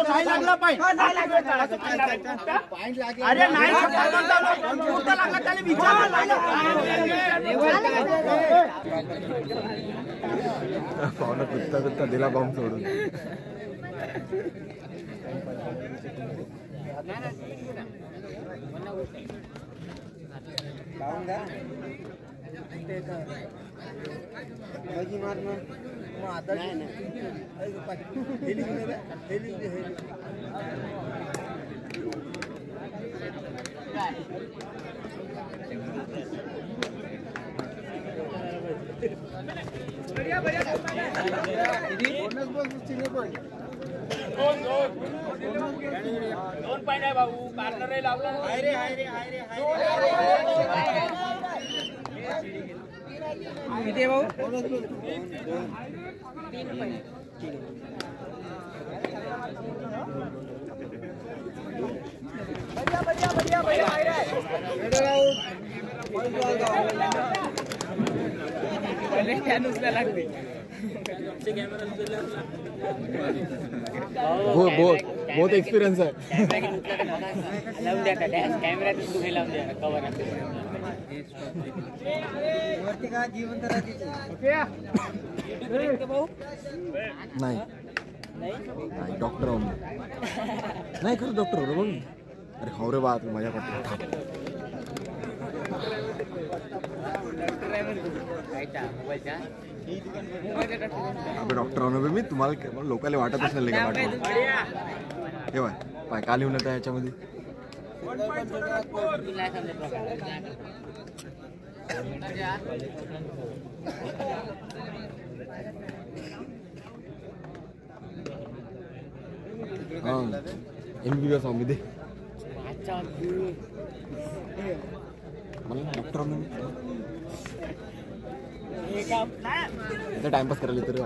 नाही लागला पाहिजे. अरे नाही कुठं लागला त्याला विचार. पाहुणा कुत्ता कुत्ता दिला बॉम्ब सोडून. दोन पॉइंट आहे भाऊ. कार्नर लावला. किती भाऊ? 3 पॉइंट. बहुत एक्सपीरियंस है. नाही डॉक्टर नाही खरं डॉक्टर बघ. अरे हो रे बा तू मजा करतो. अबे डॉक्टर होणार मी तुम्हाला लोकांना वाटतच नाही का वाटत. हे पाय का लिहून येतं याच्यामध्ये. MBBS मध्ये मला डॉक्टर टाइमपास करायला तर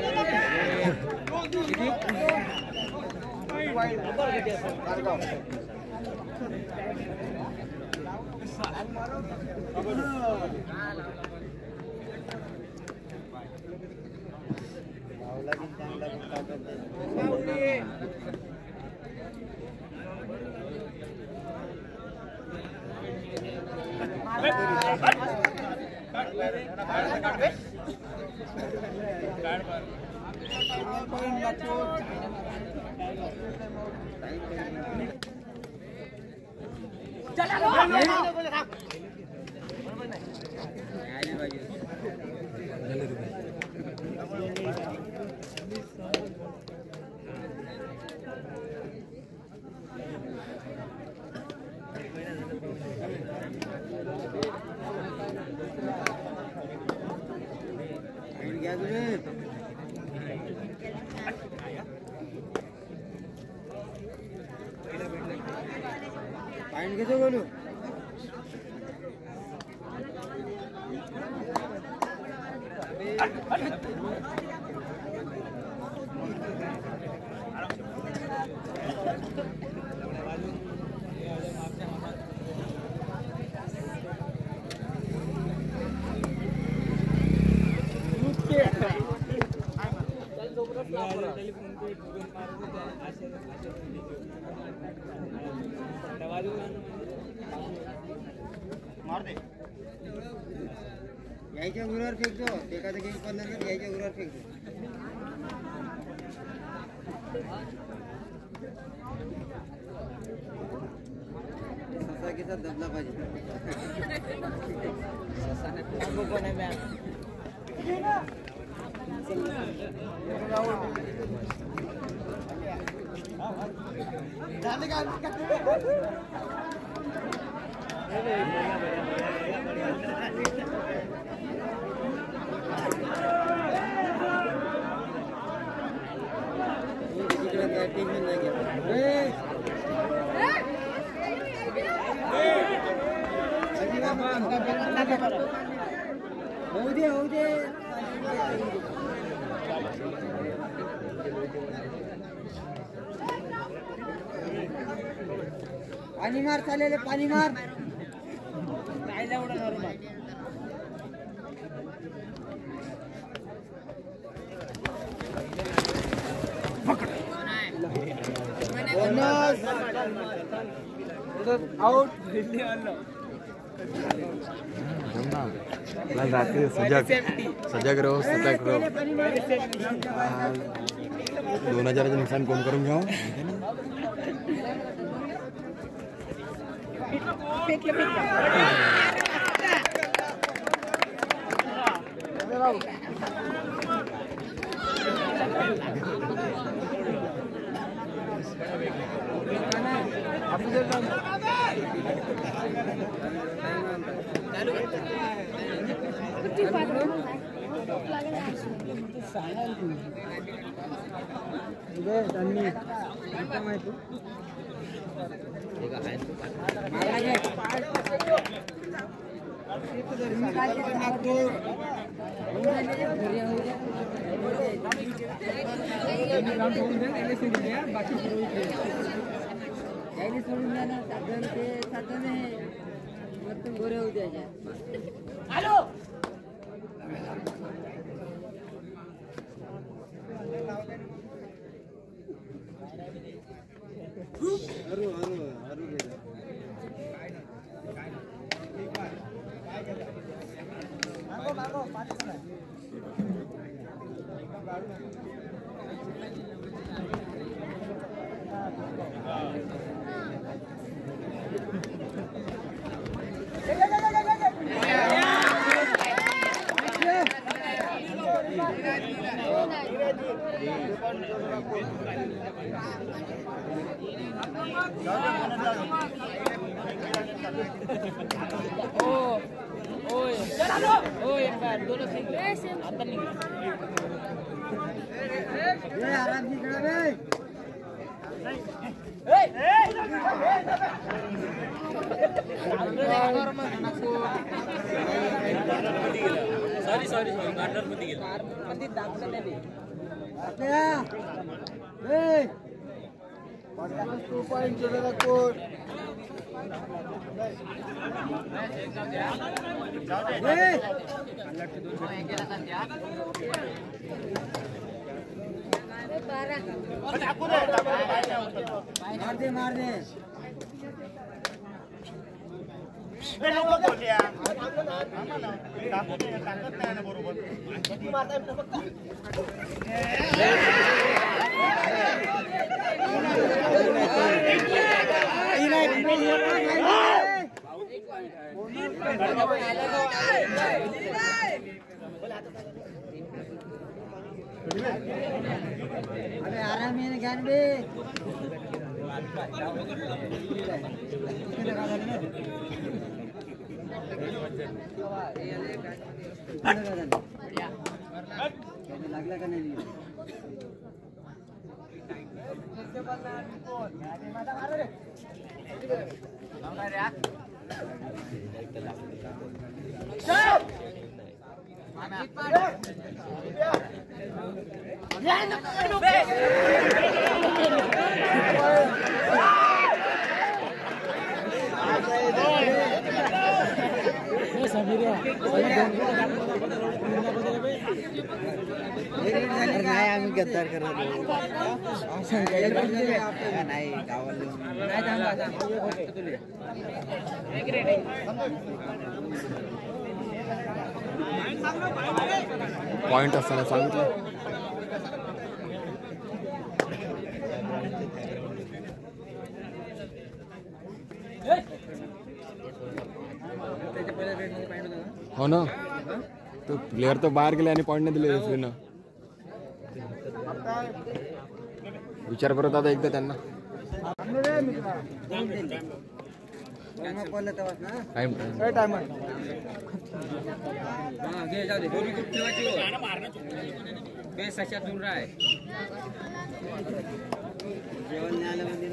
मार दे. यायच्या उरावर फेकतो. एखादा गेम पडला तर यायच्या उरावर फेकतो. ससा दबला पाहिजे. पानी मार चालेल. पानी मार. राहिला एवढा नॉर्मल. पकड. आउट रात्री सजग रहो सतर्क रहो 2000चं नुकसान कोण करून घ्यावं सॉरी गार्डन मध्ये गेला मध्ये दाखवलं नाही मार दे नको बोलल्या ताकद नाही ना बरोबर अरे आराम है ज्ञान बे लागला का नाही नाही आम्ही गद्दार करत नाही गावाला पॉइंट असताना सांगितलं हो ना तो प्लेयर तो बाहेर गेले आणि पॉइंट नाही दिले रेफरीनं विचार परत आता एकदा त्यांना टाइम जेवण नाही आलं म्हणजे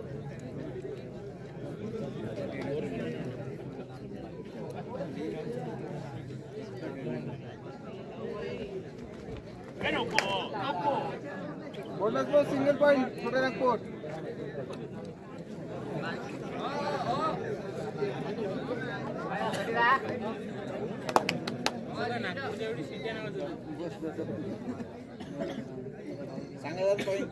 ना सिंगल पॉइंट छोटा नागपूर. सांगा पॉइंट.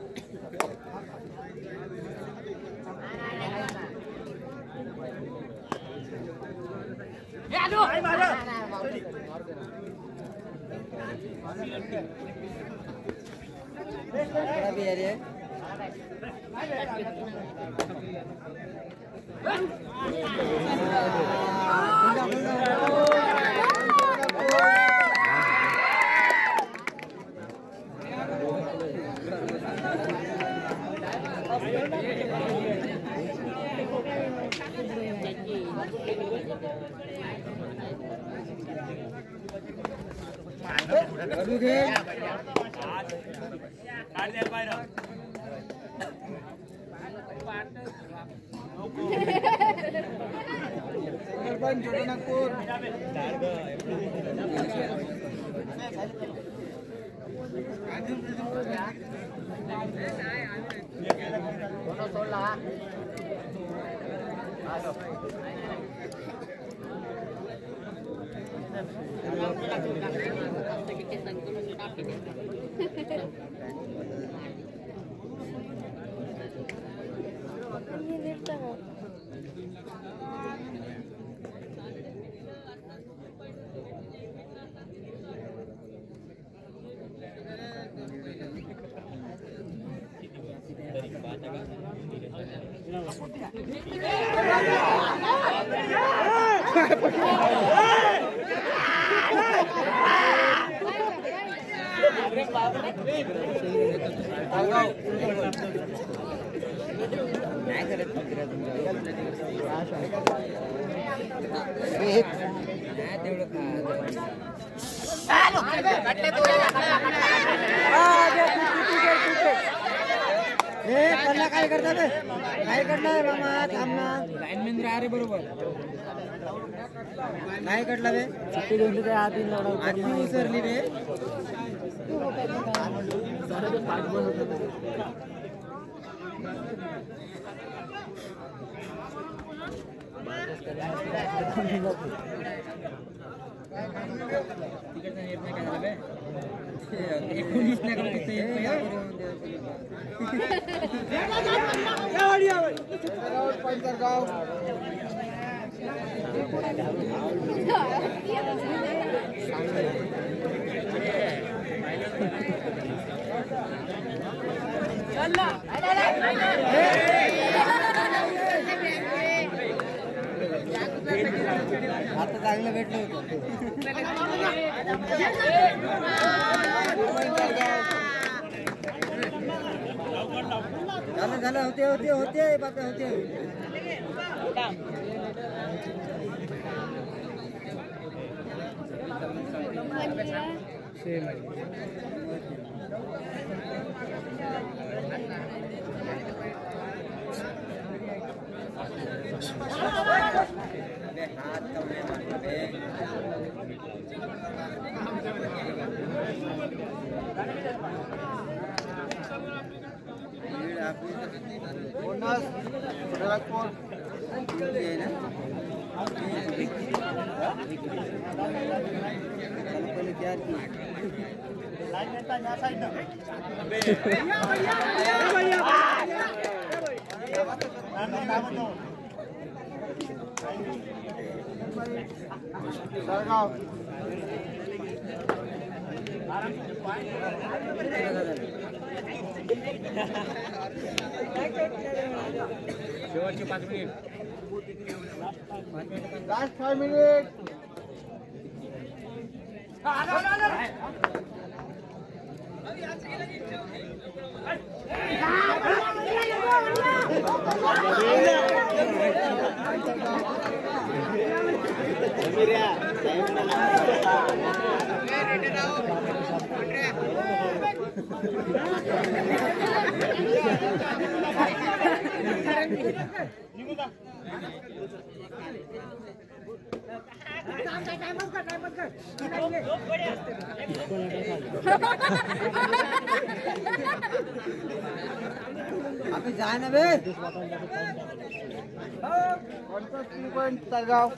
काय करतात काय करणार मामा थांबना लाईनमॅन अरे बरोबर काय कटला बे सुट्टी घेऊन ते आधी लढा आधी उसरली रे सारे पाच बन होते तिकडचा निर्णय काय झाला बे 19 लाख पंचरगाव आता चांगलं भेटलं होतं झालं होते होते होते बापरे होते बोनस नागपूर सरगाव शेवटचे 5 मिनिट लास्ट 5 मिनिट अभी जाए ना बे 3 पॉइंट तळगाव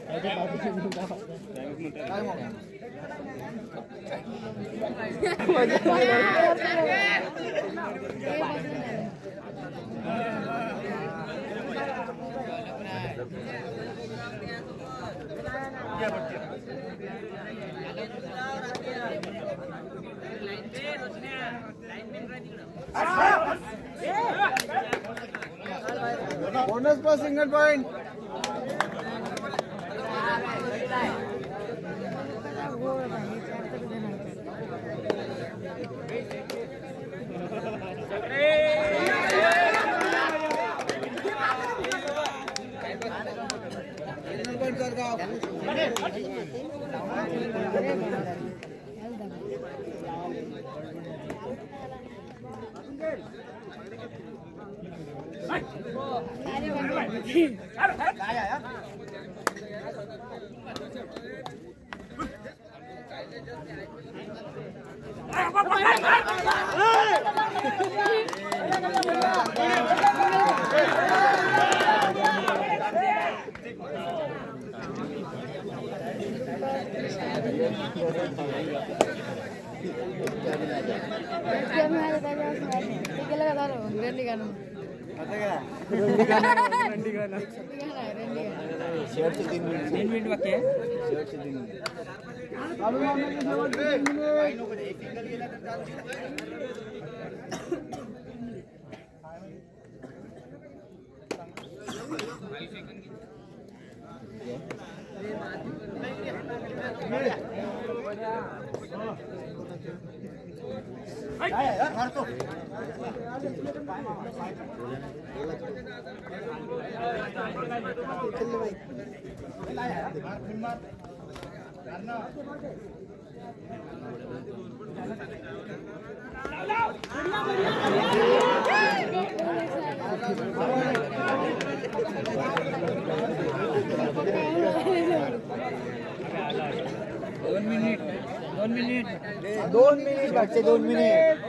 बोनस पर सिंगल पॉइंट दोन मिनिट शेवटचे 2 मिनिट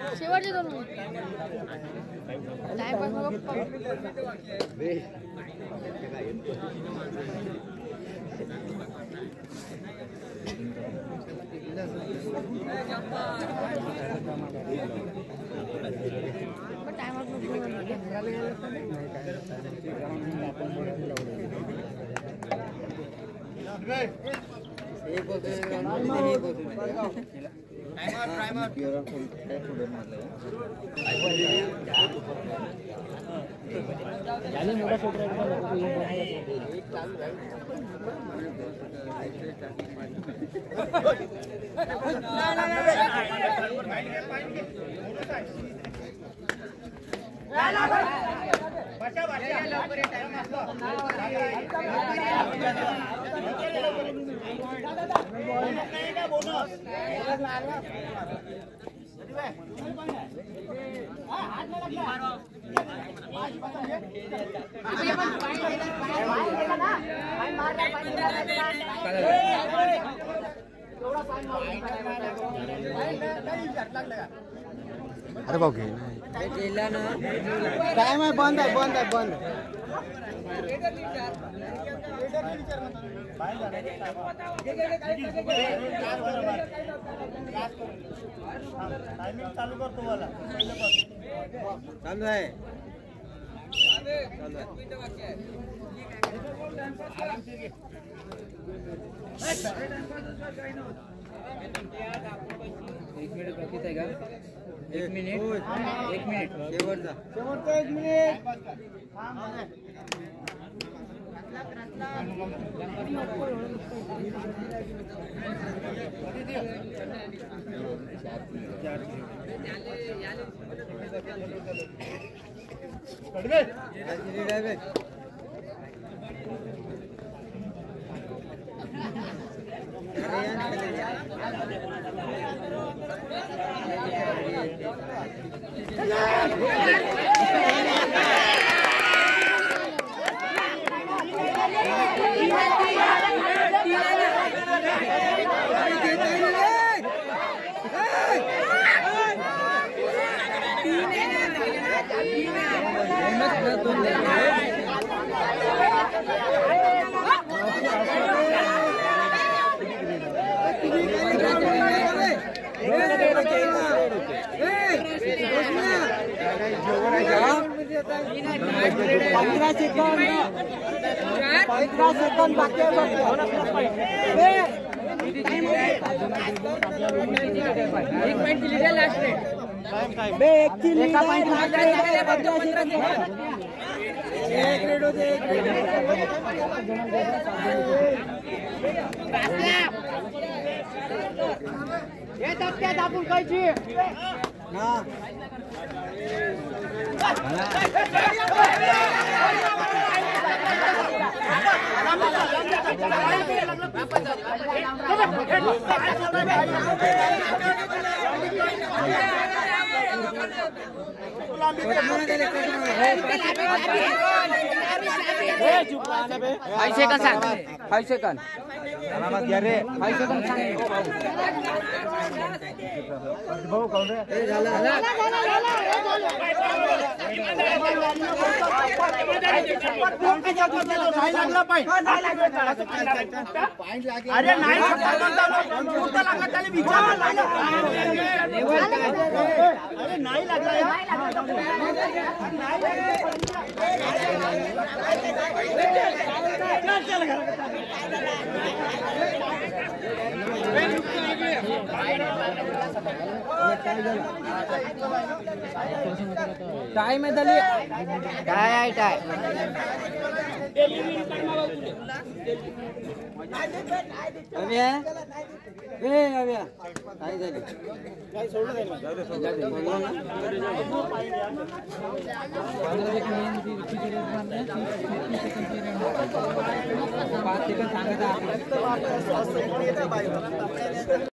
अरे भाऊ घे टाइम आहे बंद आहे बंद आहे बंद चालू करतो मला चालू आहे एक मिनिट बाकीच आहे का एक मिनिट शेवटचा 1 मिनिट 5 सेकंद सांग 5 सेकंद अरे नाही लागला टाइम आहे झाली काय आहे काय अव्या अव्या काय झाली काय सोडलं सांगत